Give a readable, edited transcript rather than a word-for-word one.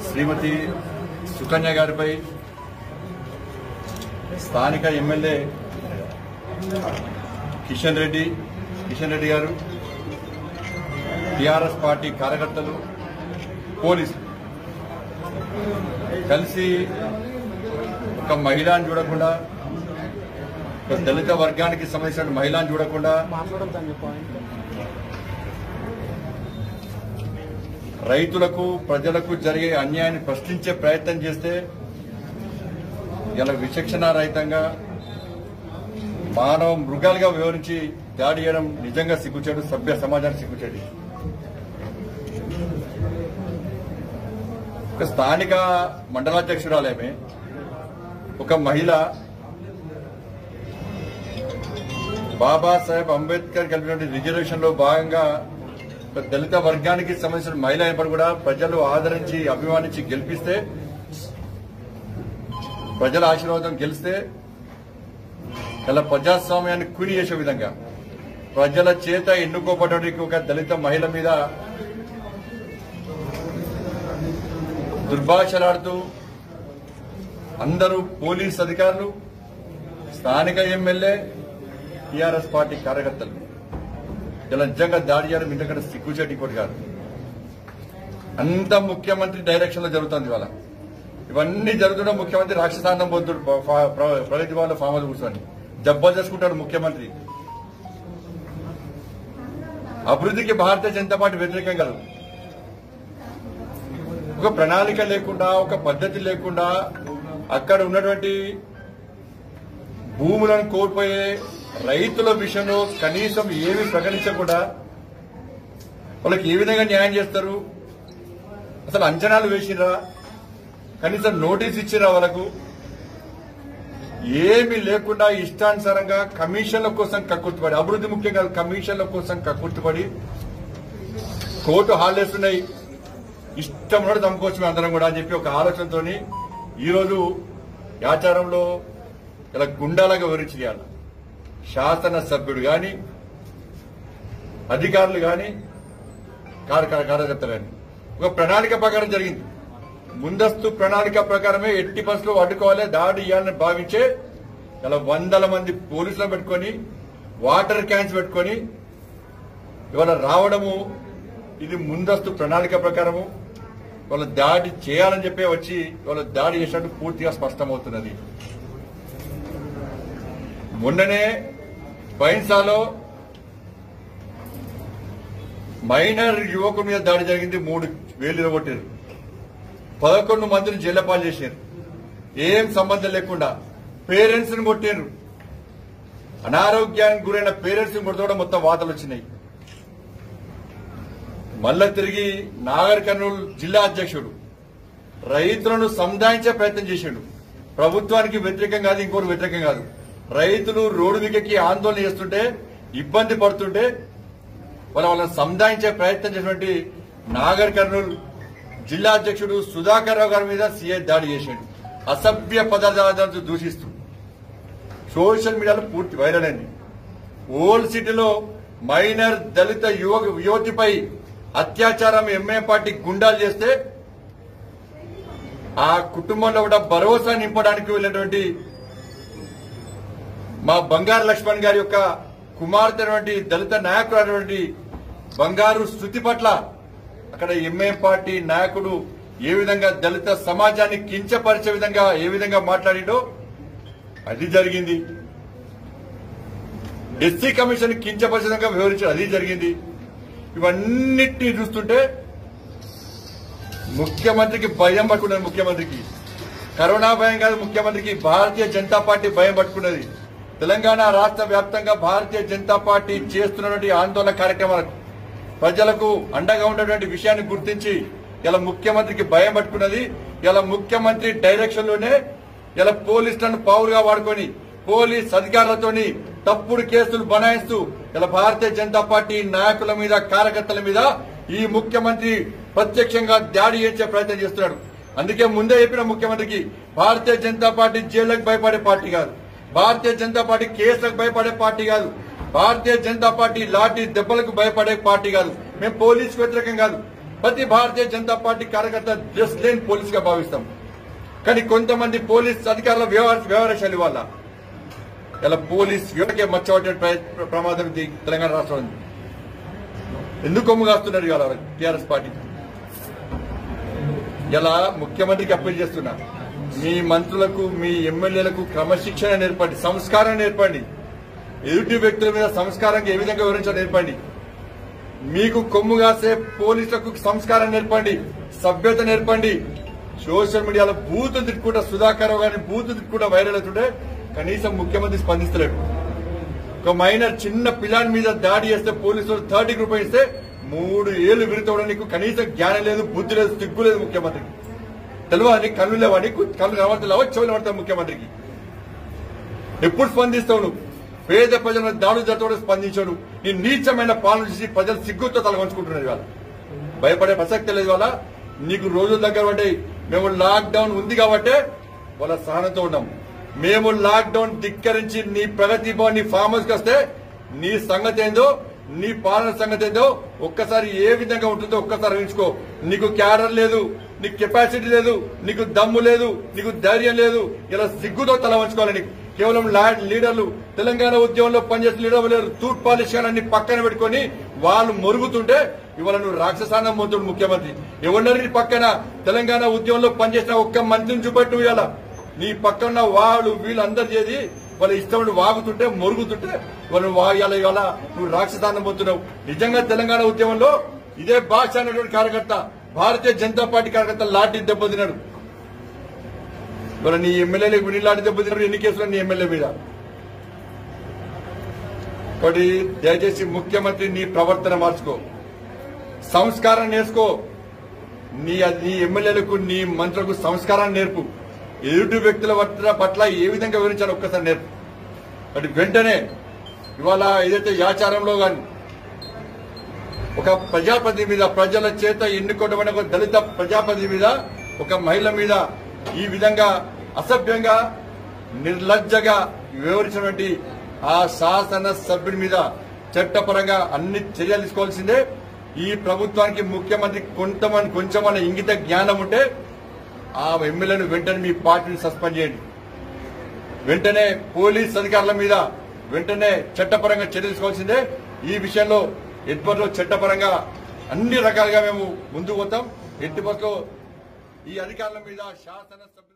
శ్రీమతి సుకన్య గారిపై స్థానిక ఎమ్మెల్యే కిషన్ రెడ్డి గారు, టీఆర్ఎస్ పార్టీ కార్యకర్తలు, పోలీసులు కలిసి ఒక మహిళను చూడకుండా, ఒక దళిత వర్గానికి సంబంధించిన మహిళను చూడకుండా రైతులకు ప్రజలకు జరిగే అన్యాయాన్ని ప్రశ్నించే ప్రయత్నం చేస్తే ఇలా విచక్షణారహితంగా మానవ మృగాలుగా వివరించి దాడి చేయడం నిజంగా సిగ్గుచేటు, సభ్య సమాజానికి సిగ్గుచేటు. ఒక స్థానిక మండలాధ్యక్షురాలేమే ఒక మహిళ బాబాసాహెబ్ అంబేద్కర్ కలిపినటువంటి రిజర్వేషన్ లో భాగంగా ఒక దళిత వర్గానికి సంబంధించిన మహిళ అయినప్పుడు కూడా ప్రజలు ఆదరించి అభిమానించి గెలిపిస్తే, ప్రజల ఆశీర్వాదం గెలిస్తే ఇలా ప్రజాస్వామ్యాన్ని కూని చేసే విధంగా ప్రజల చేత ఎన్నుకోబడడానికి ఒక దళిత మహిళ మీద దుర్భాషలాడుతూ అందరూ పోలీస్ అధికారులు, స్థానిక ఎమ్మెల్యే, టీఆర్ఎస్ పార్టీ కార్యకర్తలు ఇలా నిజంగా దాడి చేయడం ఇంతకంటే సిగ్గుచేటు ఇంకోటి కాదు. అంత ముఖ్యమంత్రి డైరెక్షన్ లో జరుగుతుంది. ఇవాళ ఇవన్నీ జరుగుతున్న ముఖ్యమంత్రి రాక్షసాంతం పొందుతాడు, ప్రగతి వాళ్ళ ఫామ్ హౌస్ కూర్చొని దెబ్బలు చేసుకుంటాడు. ముఖ్యమంత్రి అభివృద్ధికి భారతీయ జనతా పార్టీ వ్యతిరేకం కాదు. ఒక ప్రణాళిక లేకుండా, ఒక పద్ధతి లేకుండా అక్కడ ఉన్నటువంటి భూములను కోల్పోయే రైతుల విషయంలో కనీసం ఏమి ప్రకటించకుండా వాళ్ళకి ఏ విధంగా న్యాయం చేస్తారు? అసలు అంచనాలు వేసిరా? కనీసం నోటీస్ ఇచ్చిరా? వాళ్ళకు ఏమీ లేకుండా ఇష్టానుసారంగా కమిషన్ల కోసం కక్కుర్తిపడి, అభివృద్ధి ముఖ్యంగా కమిషన్ల కోసం కక్కుర్తిపడి కోర్టు హాలిడేస్ ఉన్నాయి, ఇష్టం కూడా తమకోవచ్చు అందరం కూడా అని చెప్పి ఒక ఆలోచనతో ఈరోజు ఆచారంలో ఇలా గుండాలాగా వివరించి చేయాలి. శాసనసభ్యుడు గాని, అధికారులు గాని, కార్యకర్తలు గాని ఒక ప్రణాళిక ప్రకారం జరిగింది. ముందస్తు ప్రణాళిక ప్రకారమే ఎట్టి బస్సులు అడ్డుకోవాలి, దాడి చేయాలని భావించే ఇలా వందల మంది పోలీసులను పెట్టుకుని, వాటర్ క్యాన్స్ పెట్టుకుని ఇవాళ రావడము, ఇది ముందస్తు ప్రణాళిక ప్రకారము వాళ్ళ దాడి చేయాలని చెప్పి వచ్చి వాళ్ళ దాడి చేసినట్టు పూర్తిగా స్పష్టమవుతున్నది. మొన్ననే బైన్సాలో మైనర్ యువకుల మీద దాడి జరిగింది. 3 వేలు ఇరగొట్టారు, 11 మందిని జైలుపాలు చేశారు. ఏం సంబంధం లేకుండా పేరెంట్స్ ని కొట్టారు. అనారోగ్యానికి గురైన పేరెంట్స్ ని కొడుతూ మొత్తం వార్తలు వచ్చినాయి. మళ్ళా తిరిగి నాగర్ కర్నూలు జిల్లా అధ్యక్షుడు రైతులను సముదాయించే ప్రయత్నం చేశాడు. ప్రభుత్వానికి వ్యతిరేకం కాదు, ఇంకోటి వ్యతిరేకం కాదు. రైతులు రోడ్డు దిగకి ఆందోళన చేస్తుంటే, ఇబ్బంది పడుతుంటే వాళ్ళని సముదాయించే ప్రయత్నం చేసినటువంటి నాగర్ కర్నూలు జిల్లా అధ్యక్షుడు సుధాకర్ రావు గారి మీద సీఐ దాడి చేశాడు. అసభ్య పదార్థాలను దూషిస్తూ సోషల్ మీడియాలో పూర్తి వైరల్ అయింది. ఓల్డ్ సిటీలో మైనర్ దళిత యువతిపై అత్యాచారం ఎంఏ పార్టీ గుండాలు చేస్తే ఆ కుటుంబంలో కూడా భరోసా నింపడానికి వెళ్ళినటువంటి మా బంగారు లక్ష్మణ్ గారి యొక్క కుమార్తె దళిత నాయకుడు బంగారు శృతి పట్ల అక్కడ ఎంఏ పార్టీ నాయకుడు ఏ విధంగా దళిత సమాజాన్ని కించపరిచే విధంగా ఏ విధంగా మాట్లాడిండో అది జరిగింది. ఎస్సీ కమిషన్ కించపరిచే విధంగా వివరించారు, అది జరిగింది. ఇవన్నిటినీ చూస్తుంటే ముఖ్యమంత్రికి భయం పట్టుకున్నది. ముఖ్యమంత్రికి కరోనా భయం కాదు, ముఖ్యమంత్రికి భారతీయ జనతా పార్టీ భయం పట్టుకున్నది. తెలంగాణ రాష్ట్ర వ్యాప్తంగా భారతీయ జనతా పార్టీ చేస్తున్నటువంటి ఆందోళన కార్యక్రమాలకు ప్రజలకు అండగా ఉన్నటువంటి విషయాన్ని గుర్తించి ఇలా ముఖ్యమంత్రికి భయం పట్టుకున్నది. ఇలా ముఖ్యమంత్రి డైరెక్షన్ లోనే ఇలా పోలీసులను పావులుగా వాడుకొని పోలీస్ అధికారులతోని తప్పుడు కేసులు బనాయిస్తూ ఇలా భారతీయ జనతా పార్టీ నాయకుల మీద, కార్యకర్తల మీద ఈ ముఖ్యమంత్రి ప్రత్యక్షంగా దాడి చేసే ప్రయత్నం చేస్తున్నాడు. అందుకే ముందే చెప్పిన ముఖ్యమంత్రికి భారతీయ జనతా పార్టీ జైళ్లకు భయపడే పార్టీ కాదు, భారతీయ జనతా పార్టీ కేసులకు భయపడే పార్టీ కాదు, భారతీయ జనతా పార్టీ లాఠీ దెబ్బలకు భయపడే పార్టీ కాదు. మేము పోలీసు వ్యతిరేకం కాదు, ప్రతి భారతీయ జనతా పార్టీ కార్యకర్త డ్రెస్ లేని పోలీస్ గా భావిస్తాం. కానీ కొంతమంది పోలీస్ అధికారుల వ్యవహార శైలి వల్ల ఇలా పోలీస్ వ్యవకే మచ్చబట్టే ప్రమాదం తెలంగాణ రాష్ట్రం ఉంది. ఎందుకు కొమ్ము కాస్తున్నారు ఇవాళ టీఆర్ఎస్ పార్టీ? ఇలా ముఖ్యమంత్రికి అప్పీల్ చేస్తున్నా, మీ మంత్రులకు మీ ఎమ్మెల్యేలకు క్రమశిక్షణ నేర్పండి, సంస్కారం నేర్పండి. ఎదుటి వ్యక్తుల మీద సంస్కారంగా ఏ విధంగా వివరించాలో నేర్పండి. మీకు కొమ్ము కాసే పోలీసులకు సంస్కారం నేర్పండి, సభ్యత నేర్పండి. సోషల్ మీడియాలో బూతులు తిట్టుకుంటా సుధాకర్ గారిని బూతులు తిట్టుకుంటా వైరల్ అవుతుంటే కనీసం ముఖ్యమంత్రి స్పందిస్తలేడు. ఒక మైనర్ చిన్న పిల్లాడి మీద దాడి చేస్తే పోలీసులు 30 రూపాయలు ఇస్తే 3 ఏళ్లు విరుతవడం నీకు కనీసం జ్ఞానం లేదు, బుద్ధి లేదు, సిగ్గు లేదు ముఖ్యమంత్రికి. తెలియని కళ్ళు లేవని కళ్ళు కనబడతావు, చెవులు కనబడతావు ముఖ్యమంత్రికి. ఎప్పుడు స్పందిస్తావు నువ్వు? పేద ప్రజలను దాడులు జరుగుతూ స్పందించాడు. నీ నీచమైన పాలన చేసి ప్రజలు సిగ్గుతో తలవంచుకుంటున్నారు. ఇవాళ భయపడే ప్రసక్తి లేదు. ఇవాళ నీకు రోజుల దగ్గర పడ్డాయి. మేము లాక్డౌన్ ఉంది కాబట్టి వాళ్ళ సహనంతో ఉన్నాం. మేము లాక్డౌన్ ధిక్కరించి నీ ప్రగతి భవన్ నీ ఫామ్ హౌస్ కి వస్తే నీ సంగతి ఏందో, నీ పాలన సంగతి ఏందో ఒక్కసారి ఏ విధంగా ఉంటుందో ఒక్కసారి ఊహించుకో. నీకు క్యాడర్ లేదు, నీకు కెపాసిటీ లేదు, నీకు దమ్ము లేదు, నీకు ధైర్యం లేదు. ఇలా సిగ్గుతో తల వంచుకోవాలి. నీకు కేవలం లీడర్లు తెలంగాణ ఉద్యమంలో పనిచేసిన లీడర్లు లేరు. తూట్ పాలిషాలన్నీ పక్కన పెట్టుకుని వాళ్ళు మొరుగుతుంటే ఇవాళ నువ్వు రాక్షసానం పోతుడు ముఖ్యమంత్రి. ఎవరిని పక్కన తెలంగాణ ఉద్యమంలో పనిచేసిన ఒక్క మంత్రిని చూపెట్టు. ఇవాళ నీ పక్కన వాళ్ళు వీళ్ళందరూ చేసి వాళ్ళ ఇష్టం వాగుతుంటే మొరుగుతుంటే వాళ్ళు ఇవాళ నువ్వు రాక్షసానం పోతున్నావు. నిజంగా తెలంగాణ ఉద్యమంలో ఇదే భాష అనేటువంటి కార్యకర్త భారతీయ జనతా పార్టీ కార్యకర్త లాఠీ దెబ్బతిన్నాడు. ఇవాళ నీ ఎమ్మెల్యేలకు నీ లాఠీ దెబ్బతిన్నాడు. ఎన్ని కేసులు నీ ఎమ్మెల్యే మీద? కాబట్టి దయచేసి ముఖ్యమంత్రి నీ ప్రవర్తన మార్చుకో, సంస్కారం నేర్చుకో. నీ ఎమ్మెల్యేలకు నీ మంత్రులకు సంస్కారాన్ని నేర్పు. ఎదుటి వ్యక్తుల పట్ల ఏ విధంగా వివరించాలో ఒక్కసారి నేర్పు. అది వెంటనే ఇవాళ ఏదైతే యాచారంలో గాని ఒక ప్రజాప్రతినిధి మీద ప్రజల చేత ఎన్నుకోవడం ఒక దళిత ప్రజాప్రతినిధి మీద ఒక మహిళ మీద ఈ విధంగా అసభ్యంగా నిర్లజ్జగా వివరించినటువంటి ఆ శాసన సభ్యుడి మీద చట్టపరంగా అన్ని చర్యలు తీసుకోవాల్సిందే. ఈ ప్రభుత్వానికి ముఖ్యమంత్రి కొంచెమన్న ఇంగిత జ్ఞానం ఉంటే ఆ ఎమ్మెల్యేను వెంటనే మీ పార్టీని సస్పెండ్ చేయండి. వెంటనే పోలీస్ అధికారుల మీద వెంటనే చట్టపరంగా చర్యలు తీసుకోవాల్సిందే. ఈ విషయంలో ఎట్టి చట్టపరంగా అన్ని రకాలుగా మేము ముందుకు పోతాం. ఎట్టి ఈ అధికారుల మీద శాసన